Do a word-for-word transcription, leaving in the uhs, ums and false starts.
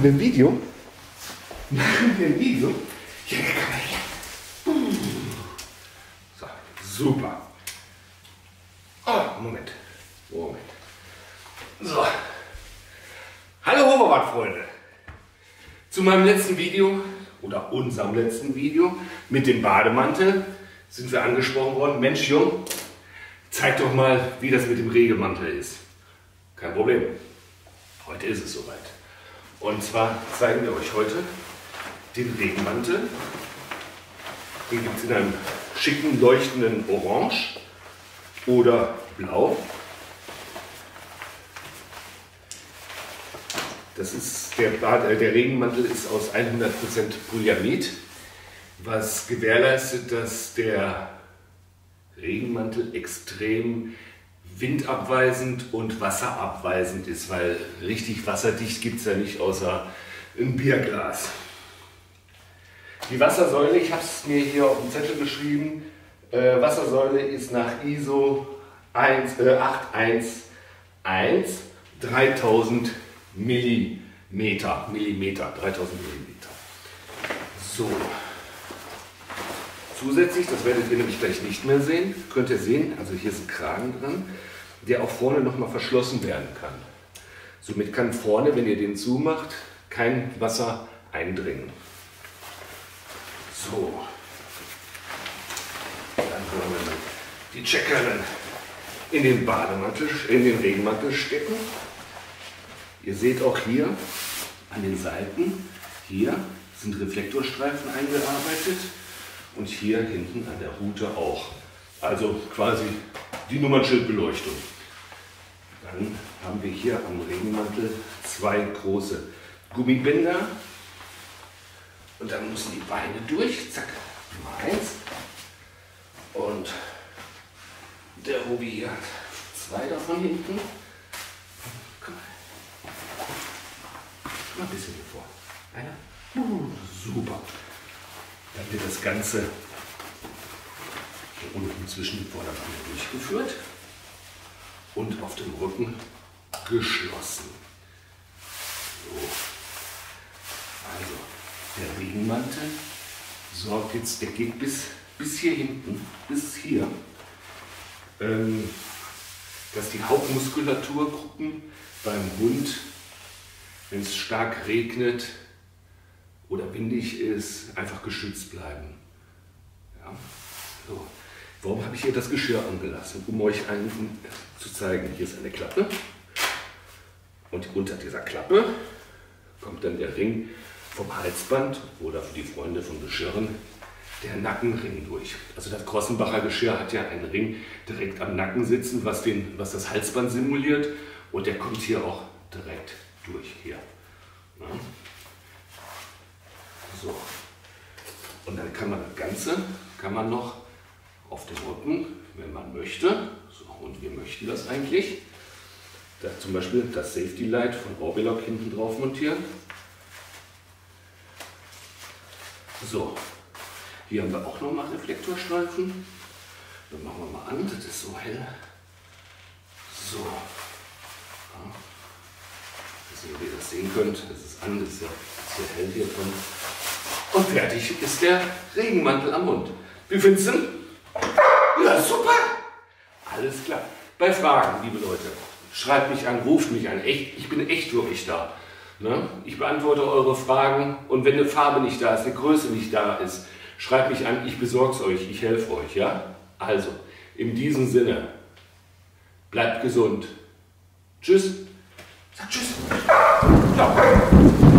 wir ein Video? Machen wir ein Video? Hier, komm mal her. So, super. Oh, Moment. Moment. So. Hallo Hoverboard-Freunde. Zu meinem letzten Video oder unserem letzten Video mit dem Bademantel sind wir angesprochen worden. Mensch, Jung, zeig doch mal, wie das mit dem Regenmantel ist. Kein Problem. Heute ist es soweit. Und zwar zeigen wir euch heute den Regenmantel. Den gibt es in einem schicken, leuchtenden Orange oder Blau. Das ist der, Bad, äh, der Regenmantel ist aus hundert Prozent Polyamid, was gewährleistet, dass der Regenmantel extrem windabweisend und wasserabweisend ist, weil richtig wasserdicht gibt es ja nicht außer ein Bierglas. Die Wassersäule, ich habe es mir hier auf dem Zettel geschrieben, äh, Wassersäule ist nach I S O acht eins eins dreitausend Millimeter, Millimeter, dreitausend Millimeter. So. Zusätzlich, das werdet ihr nämlich gleich nicht mehr sehen, könnt ihr sehen, also hier ist ein Kragen dran, der auch vorne nochmal verschlossen werden kann. Somit kann vorne, wenn ihr den zumacht, kein Wasser eindringen. So. Dann wollen wir die Checkerin in den Bademantel, in den Regenmantel stecken. Ihr seht auch hier an den Seiten, hier sind Reflektorstreifen eingearbeitet und hier hinten an der Rute auch. Also quasi die Nummernschildbeleuchtung. Dann haben wir hier am Regenmantel zwei große Gummibänder und dann müssen die Beine durch. Zack, Nummer eins. Und der Ruby hier hat zwei davon hinten. Komm mal. Mal ein bisschen hier vor. Einer. Uh, super. Dann wird das Ganze hier unten zwischen den Vorderbeinen durchgeführt und auf dem Rücken geschlossen. So. Also der Regenmantel sorgt jetzt, der geht bis, bis hier hinten, bis hier, ähm, dass die Hauptmuskulaturgruppen beim Hund, wenn es stark regnet oder windig ist, einfach geschützt bleiben. Ja. So. Warum habe ich hier das Geschirr angelassen? Um euch einen zu zeigen. Hier ist eine Klappe und unter dieser Klappe kommt dann der Ring vom Halsband oder für die Freunde von Geschirren der Nackenring durch. Also das Grossenbacher Geschirr hat ja einen Ring direkt am Nacken sitzen, was, den, was das Halsband simuliert, und der kommt hier auch direkt durch hier. Ja. So. Und dann kann man das Ganze kann man noch auf dem Rücken, wenn man möchte, so, und wir möchten das eigentlich, da zum Beispiel das Safety Light von Orbelock hinten drauf montieren. So, hier haben wir auch noch mal Reflektorstreifen. Dann machen wir mal an, das ist so hell. So, ja. Also, wie ihr das sehen könnt, das ist an, das ist ja sehr hell hier drin. Und fertig ist der Regenmantel am Mund. Wie findest du ihn? Ja, super! Alles klar. Bei Fragen, liebe Leute, schreibt mich an, ruft mich an. Echt, ich bin echt für euch da. Ne? Ich beantworte eure Fragen, und wenn eine Farbe nicht da ist, eine Größe nicht da ist, schreibt mich an, ich besorge es euch, ich helfe euch. Ja? Also, in diesem Sinne, bleibt gesund. Tschüss. Sag Tschüss. Ja.